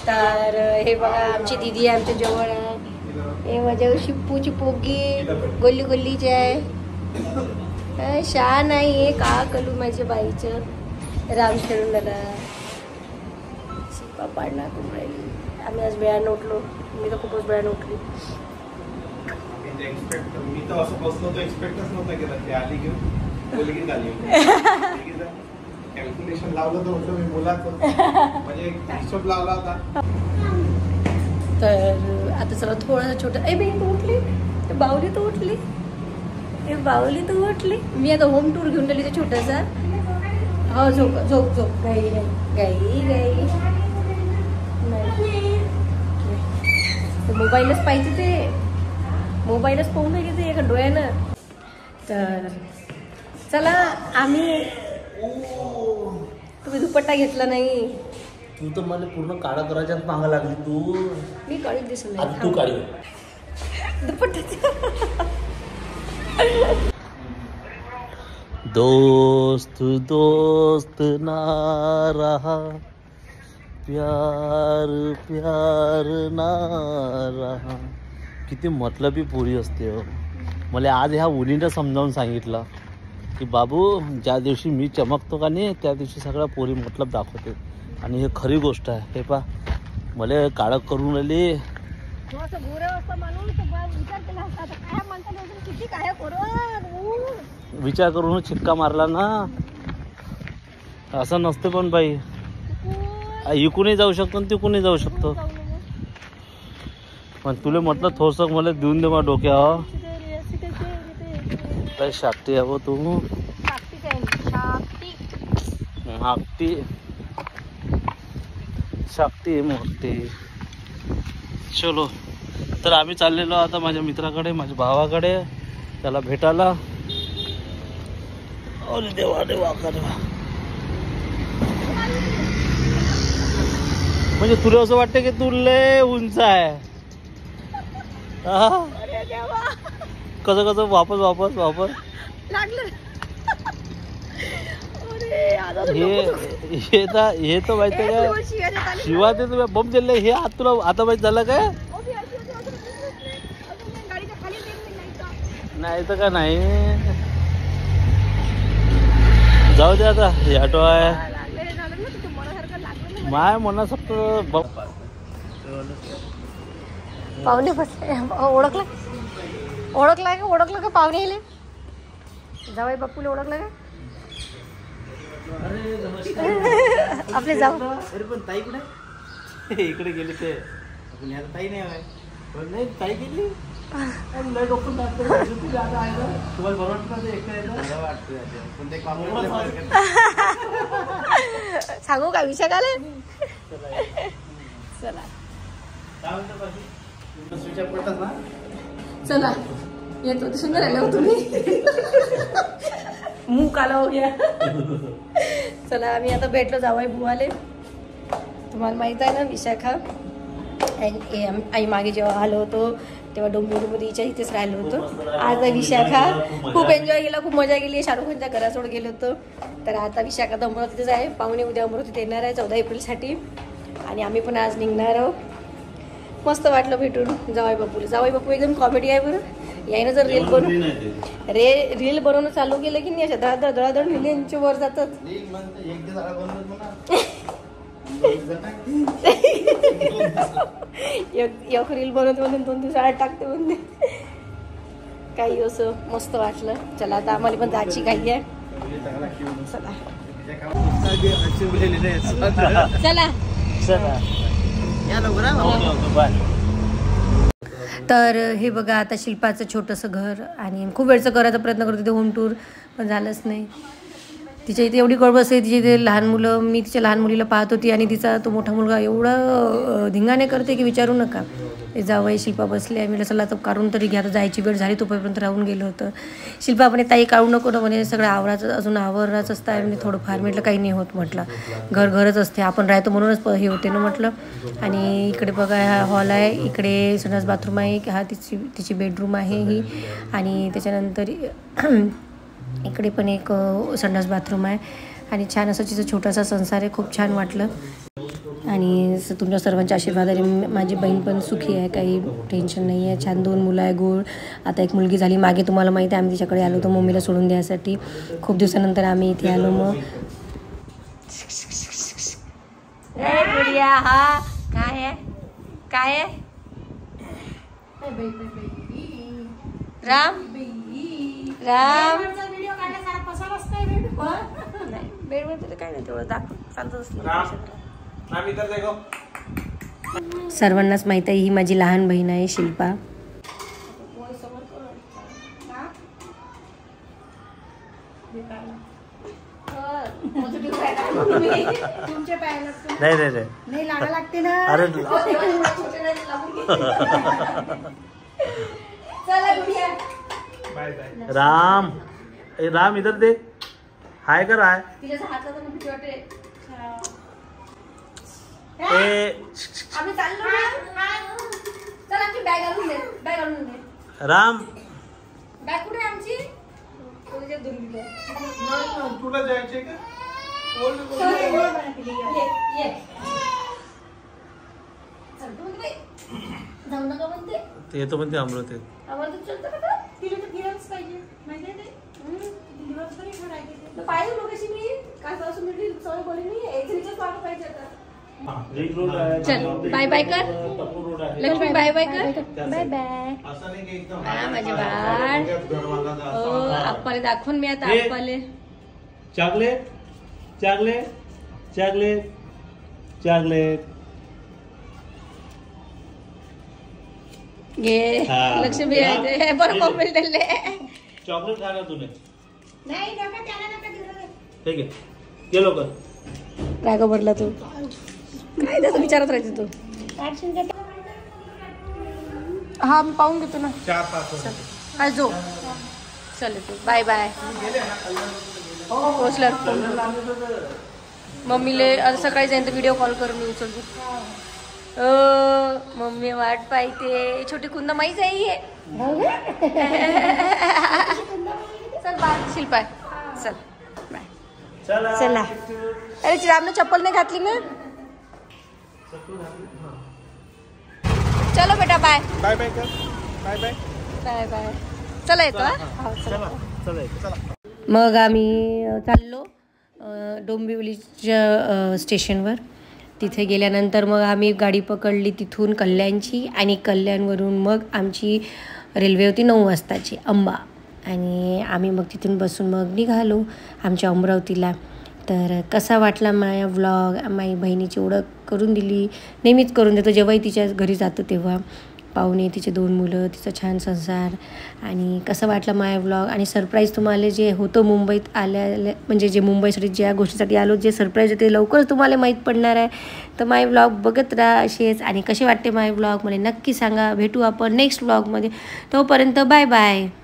तर हे बघा आमची दीदी आमच्या जवळ आहे. हे माझ्या शिप्पूची पोगी गोल्ली गोल्लीची आहे. शान आहे का कलू माझ्या बाईचं. राम खेळून आला शिपा पाडणार खूप राहिली. आम्ही आज वेळानं उठलो. मी तर खूपच वेळानं उठली. मी तर असं बसलो तर एक्सपेक्टच नव्हता केला ते आली घेऊन मुलगीच आली. कॅल्क्युलेशन लावलं तर होतं मी मुलाचं म्हणजे हिशोब लावला होता. तर आता चला थोडंसं छोटं. ए बाई तू उठली. बाहुली तू उठली. बाहुली तू उठली. मी आता होम टूर घेऊन गेली ते छोटासा. हो झोप झोप झोप. गाई गाई गाई मोबाईलच पाहिजे. ते मोबाईलच पाहून नाही घेते एका डोळ्यानं. तर चला आम्ही. तुम्ही दुपट्टा घेतला नाही. तू तर मला पूर्ण काळा करायच्या मागा लागली. तू मी काळी दिसत नाही. तू काळी दुपट्टा. दोस्त दोस्त ना रहा प्यार प्यार ना रहा. किती मतलबी पोरी असते हो. मला आज ह्या मुलीनं समजावून सांगितलं की बाबू ज्या दिवशी मी चमकतो का नाही त्या दिवशी सगळ्या पोरी मतलब दाखवते. आणि हे खरी गोष्ट आहे. हे पा मला काळं करून आली. विचार करून चिक्का मारला ना. असं नसते पण बाई. इकूनही जाऊ शकतो आणि तिकूनही जाऊ शकतो. पण तुला म्हटलं थोडस मला देऊन दे माझ्या डोक्यावर. काय शाक्टी आहे तू. हाकटी शाक्टी मोठी. चलो तर आम्ही चाललेलो आता माझ्या मित्राकडे माझ्या भावाकडे त्याला भेटायला. अरे देवा देवा का देवा. म्हणजे तुला असं वाटतं की तू लय उंच आहे. कसं कसं वापस वापस वापस लागलं. हे तर माहिती काय शिवा ते तुम्ही बम दिले. हे आत तुला आता माहित झालं काय. नाही तर का नाही. जाऊ दे आता. हे ऑटो आहे माय मना फक्त पाहुणे बसले. ओळखलं ओळखला का. ओळखलं का पाहुणे येले. जावई बापूला ओळखलं का. आपले जाऊ. अरे पण ताई कुठे इकडे गेले ते. ताई नाही ताई गेली. सांगू का विषय काय. चला चला येतो. सुंदर आले हो तुम्ही. मुंह काला हो गया. चला आम्ही आता भेटलो जावई बुवाले. तुम्हाला माहित आहे ना विशाखा. आई मागे जेव्हा आलो होतो तेव्हा डोंबिवलीमध्ये हिच्या इथेच राहिलो होतो. आज विशाखा खूप एन्जॉय केला. खूप मजा केली. शाहरुख खानच्या घरासोड गेलो होतो. तर आता विशाखा तर अमरावतीतच आहे. पाहुणे उद्या अमरावतीत येणार आहे 14 एप्रिलसाठी. आणि आम्ही पण आज निघणार आहोत. मस्त वाटलं भेटून जावई बापूला. जावई बापू एकदम कॉमेडी आहे बरं. यायनं जर रील बनवणं चालू केलं की नाही अशा धडाधड धडाधड मिलियनच्या वर जातात. एक रील बनवते म्हणून 2 दिवसाआड टाकते म्हणते. काही असं मस्त वाटलं. चला आता आम्हाला पण जायची घाई आहे. चला चला तर हे बघा आता शिल्पाचं छोटंसं घर. आणि खूप वेळचं करायचा प्रयत्न करत होते होम टूर पण झालंच नाही. तिच्या इथे एवढी गडबड आहे. तिच्या इथे लहान मुलं. मी तिच्या लहान मुलीला पाहत होती आणि तिचा तो मोठा मुलगा एवढा धिंगाणे करते की विचारू नका. जावई शिल्पा बसली आहे. मी चला तर काढून तरी घ्या. तर जायची वेळ झाली तोपर्यंत राहून गेलं होतं. शिल्पा म्हणे ताई काढू नको ना म्हणे. सगळं आवराचं अजून आवराचं असतं आहे म्हणजे थोडंफार. म्हटलं काही नाही होत म्हटलं. घरच असते. आपण राहतो म्हणूनच हे होते ना म्हटलं. आणि इकडे बघा हा हॉल आहे. इकडे संडास बाथरूम आहे. हा तिची बेडरूम आहे ही. आणि त्याच्यानंतर इकडे पण एक संडास बाथरूम आहे. आणि छान असं तिचं छोटासा संसार आहे. खूप छान वाटलं. आणि तुमच्या सर्वांच्या आशीर्वादाने माझी बहीण पण सुखी आहे, काही टेन्शन नाही आहे. छान 2 मुलं आहे, गोड. आता एक मुलगी झाली. मागे तुम्हाला माहिती आहे आम्ही तिच्याकडे आलो होतो मम्मीला सोडून द्यायसाठी. खूप दिवसानंतर आम्ही इथे आलो. मग हा काय आहे काय आहे राम राम बेडमध्ये काय नाही तेवढं दाखव चालतच असतं. सर्वांनाच माहित आहे ही माझी लहान बहीण आहे शिल्पा. नाही लागा लागते ना. अरे राम राम इधर दे. हाय कर हाय. राम बॅग कुठे आमची तुला जायचे का जाऊ नका म्हणते. ते तो म्हणते अमृत आहे. अमृत चलतं का तिला तर फिरायलाच पाहिजे माहिती आहे ते पाहिजे लोकांशी मी काय पासून मी सवय बोलली मी एक्झिटच पाहतो पाहिजे आता. चल बाय बाय कर लक्ष्मी. बाय बाय कर. Bye bye. माझे बाळ आप्पाले दाखवून मी आता आप्पाले चॉकलेट चॉकलेट चॉकलेट चॉकलेट ये लक्ष्मी आहे बरं मोबाईल दिले. चॉकलेट खाना तूने नाही नका त्याला नका दिलं. ठीक आहे गेलो कर. राग भरला तू काय त्याचं विचारत राहायचं तू. हा मी पाहून घेतो ना 4-5 जो चल तू. Bye bye. पोचला मम्मीले आज सकाळी जाईन तर व्हिडिओ कॉल कर मी उचलतो. मम्मी वाट पाहते. छोटी कुंदा माहीच आहे. चल बाय शिल्पा चल बाय. चला अरे चिरामने चप्पल नाही घातली ना. चलो बेटा बाय बाय बाय कर. Bye bye bye bye. चला येतो. मग आम्ही चाललो डोंबिवलीच्या स्टेशनवर. तिथे गेल्यानंतर मग आम्ही गाडी पकडली तिथून कल्याणची आणि कल्याणवरून मग आमची रेल्वे होती 9 वाजताची अंबा. आणि आम्ही मग तिथून बसून मग निघालो आमच्या अमरावतीला. तर कसा वाटला माझा व्लॉग. माझी बहिणीची ओळख करून दिली. नेहमीच करून देतो जेव्हाही तिच्या घरी जातो तेव्हा. पाहुणे तिचे 2 मुलं तिचा छान संसार. आणि कसं वाटलं माझा व्लॉग. आणि सरप्राईज तुम्हाला जे होतं मुंबईत आल्या म्हणजे जे मुंबईसाठी ज्या गोष्टीसाठी आलो जे सरप्राईज आहे ते लवकरच तुम्हाला माहीत पडणार आहे. तर माझे व्लॉग बघत राहा असेच. आणि कसे वाटते माझे व्लॉग मला नक्की सांगा. भेटू आपण नेक्स्ट व्लॉगमध्ये. तोपर्यंत बाय बाय.